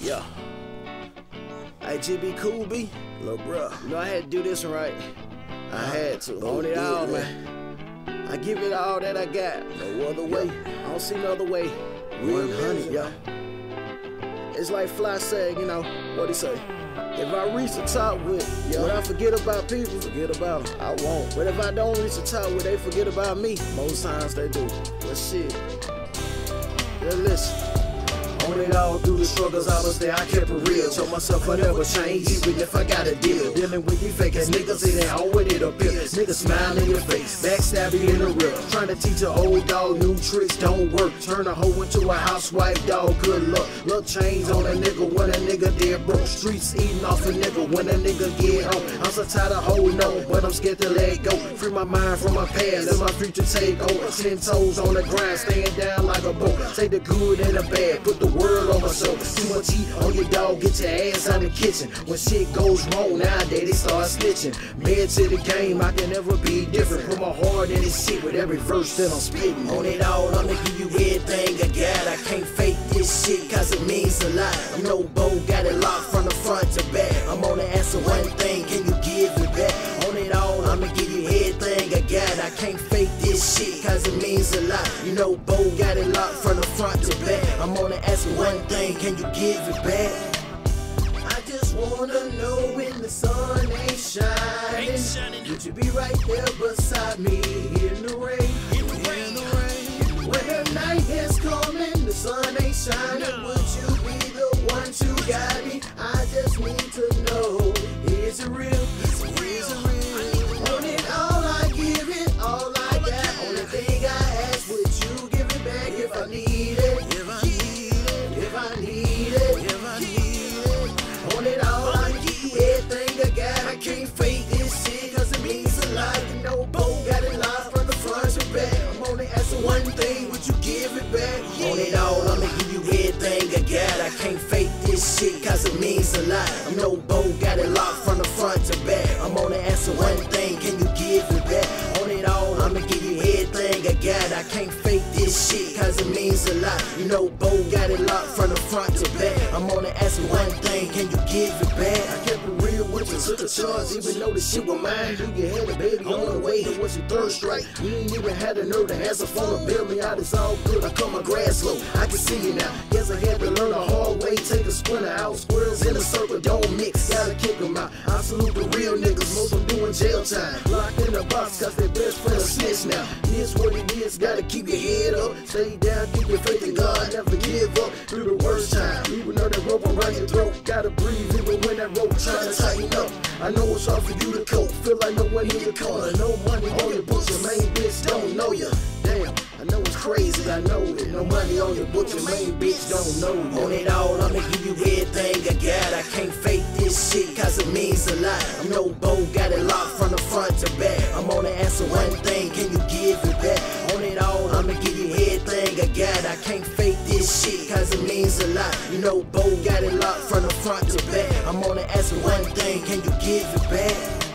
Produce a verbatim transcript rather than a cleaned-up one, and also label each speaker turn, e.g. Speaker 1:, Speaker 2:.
Speaker 1: Yeah. Hey, G B Cool B,
Speaker 2: Lil' bruh,
Speaker 1: you know I had to do this one right. I had to. On it all, man. I give it all that I got.
Speaker 2: no other way.
Speaker 1: I don't see no other way.
Speaker 2: one hundred,
Speaker 1: yeah. It's like Fly said, you know, what he say? If I reach the top with, yeah, would I forget about people?
Speaker 2: Forget about them.
Speaker 1: I won't. But if I don't reach the top, would they forget about me? Most times they do. But shit. Yeah, listen. On it all through the struggles, I was there, I kept it real. Told myself I never change, even if I got a deal. Dealing with these fake ass niggas, it ain't on with it up here. Niggas smile in your face, backstab you in the real. Trying to teach an old dog new tricks don't work. Turn a hoe into a housewife, dog, good luck. Look chains on a nigga when a nigga dead broke. Streets eating off a nigga when a nigga get home. I'm so tired of holding on, but I'm scared to let go. Free my mind from my past, let my future take over. Ten toes on the grind, staying down like a boat. Take the good and the bad, put the world on my soul. Too much heat on your dog, get your ass out the kitchen. When shit goes wrong nowadays, they start snitching. Mad to the game, I can never be different. Put my heart in this shit with every verse that I'm spitting. On it all, I'ma give you everything I got. I can't fake this shit, cause it means a lot. You know Bo got it locked from the front to back. I'm on the answer one thing, can you give it back? On it all, I'ma give you everything I got. I can't fake this shit, cause it means a lot. You know Bo got it locked from the front to back. I'm on the answer one thing, can you give it back? I just wanna know when the sun ain't shining, ain't shining. Would you be right there beside me in the rain? In the rain, in the rain. When the night has come and the sun ain't shining, no. Would you be the one to guide me? I just need to know, is it real? Is it real? Is it real? On it all, I give it all I got. Only thing I ask, would you give it back if I need it? If I need it, if I need it, if I need it. On it all, I give you everything I got. I can't fake this shit, cause it means a lot. You know, Bo got it live from the front to back. I'm only asking one thing, would you give it back? Yeah. On it all, I'ma give you everything I got. I can't fake this shit, cause it means a lot. You know, Bo got it locked from the front to back. I'm only asking one thing, can you give it back? On it all, I'ma give you everything I got. I can't fake this shit, cause it means a lot. You know, Bo got it locked from the front to back. I'm only asking one thing, can you give it back? I kept it real with you, took a charge, even though the shit was mine. You had a baby on the way, it was your third strike. You ain't even had the nerve to answer phone to bail me out. It's all good, I cut my grass low, I can see you now. Guess I had to learn the hard way, take a splinter out. Squirrels in a circle, don't mix, gotta kick them out. I salute the real niggas, most of them doing jail time. Locked in the box, cause their best friend a snitch now. This what it is, gotta keep your head up. Stay down, keep your faith in God, never give up. Through the worst time, even though that rope around your throat, gotta breathe even when that rope trying to tighten up. I know it's hard for you to cope, feel like no one in your corner. No money on your books, your main bitch don't know ya. Damn, I know it's crazy, I know it. No money on your books, your main bitch don't know you. On it all, I'ma give you everything I got. I can't fake this shit, cause it means a lot. I know Bo got it locked from the front to back. I'm on the answer one thing, can you give it back? On it all, I'ma give you everything I got. I can't fake this shit, cause it means a lot. You know Bo got it locked from the front to back. I'm on the answer one thing, can you give it back?